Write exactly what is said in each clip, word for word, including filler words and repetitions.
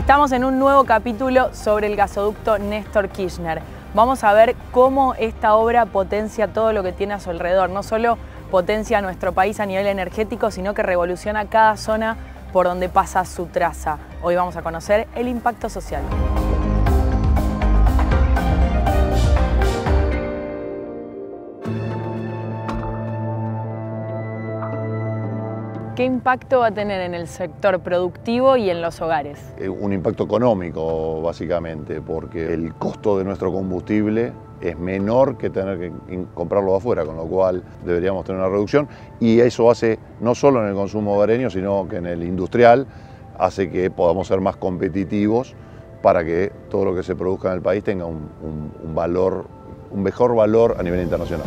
Estamos en un nuevo capítulo sobre el gasoducto Néstor Kirchner. Vamos a ver cómo esta obra potencia todo lo que tiene a su alrededor. No solo potencia a nuestro país a nivel energético, sino que revoluciona cada zona por donde pasa su traza. Hoy vamos a conocer el impacto social. ¿Qué impacto va a tener en el sector productivo y en los hogares? Un impacto económico, básicamente, porque el costo de nuestro combustible es menor que tener que comprarlo de afuera, con lo cual deberíamos tener una reducción, y eso hace no solo en el consumo hogareño, sino que en el industrial, hace que podamos ser más competitivos para que todo lo que se produzca en el país tenga un, un, un valor, un mejor valor a nivel internacional.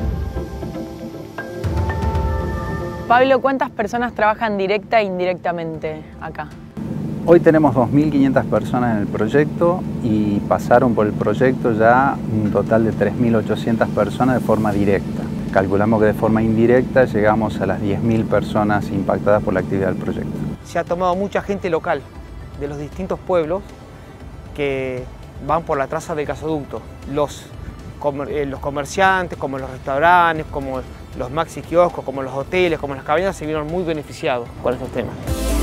Pablo, ¿cuántas personas trabajan directa e indirectamente acá? Hoy tenemos dos mil quinientas personas en el proyecto y pasaron por el proyecto ya un total de tres mil ochocientas personas de forma directa. Calculamos que de forma indirecta llegamos a las diez mil personas impactadas por la actividad del proyecto. Se ha tomado mucha gente local de los distintos pueblos que van por la traza del gasoducto. Los, comer, eh, los comerciantes, como los restaurantes, como los maxi kioscos, como los hoteles, como las cabañas, se vieron muy beneficiados con estos temas.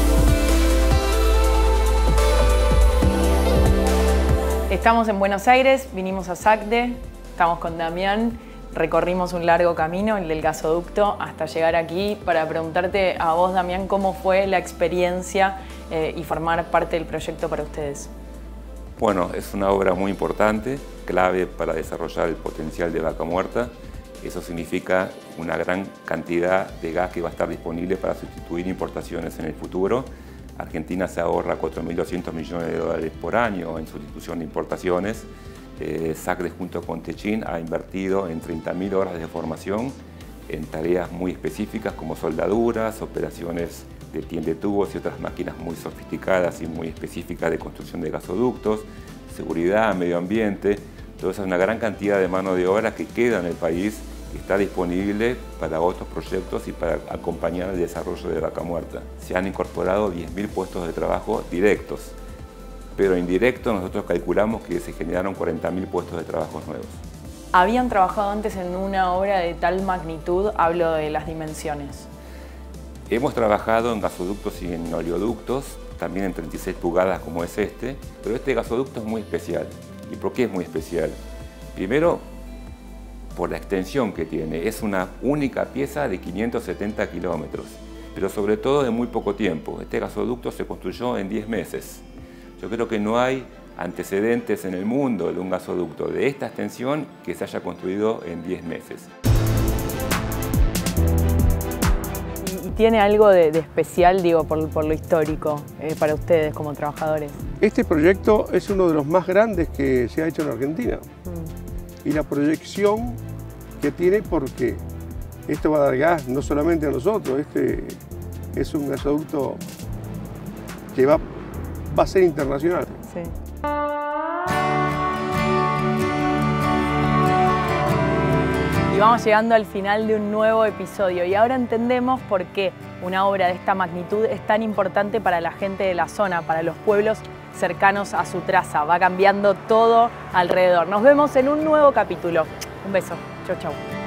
Estamos en Buenos Aires, vinimos a SACDE, estamos con Damián, recorrimos un largo camino, el del gasoducto, hasta llegar aquí para preguntarte a vos, Damián, cómo fue la experiencia eh, y formar parte del proyecto para ustedes. Bueno, es una obra muy importante, clave para desarrollar el potencial de Vaca Muerta. Eso significa una gran cantidad de gas que va a estar disponible para sustituir importaciones en el futuro. Argentina se ahorra cuatro mil doscientos millones de dólares por año en sustitución de importaciones. Eh, SACDE junto con Techin ha invertido en treinta mil horas de formación en tareas muy específicas como soldaduras, operaciones de tiendetubos y otras máquinas muy sofisticadas y muy específicas de construcción de gasoductos, seguridad, medio ambiente. Todo eso es una gran cantidad de mano de obra que queda en el país y está disponible para otros proyectos y para acompañar el desarrollo de Vaca Muerta. Se han incorporado diez mil puestos de trabajo directos, pero indirectos nosotros calculamos que se generaron cuarenta mil puestos de trabajo nuevos. ¿Habían trabajado antes en una obra de tal magnitud? Hablo de las dimensiones. Hemos trabajado en gasoductos y en oleoductos, también en treinta y seis pulgadas como es este, pero este gasoducto es muy especial. ¿Y por qué es muy especial? Primero, por la extensión que tiene. Es una única pieza de quinientos setenta kilómetros, pero sobre todo de muy poco tiempo. Este gasoducto se construyó en diez meses. Yo creo que no hay antecedentes en el mundo de un gasoducto de esta extensión que se haya construido en diez meses. ¿Tiene algo de, de especial, digo, por, por lo histórico, eh, para ustedes como trabajadores? Este proyecto es uno de los más grandes que se ha hecho en Argentina. Mm. Y la proyección que tiene, porque esto va a dar gas no solamente a nosotros, este es un gasoducto que va, va a ser internacional. Sí. Y vamos llegando al final de un nuevo episodio y ahora entendemos por qué una obra de esta magnitud es tan importante para la gente de la zona, para los pueblos cercanos a su traza. Va cambiando todo alrededor. Nos vemos en un nuevo capítulo. Un beso. Chau, chau.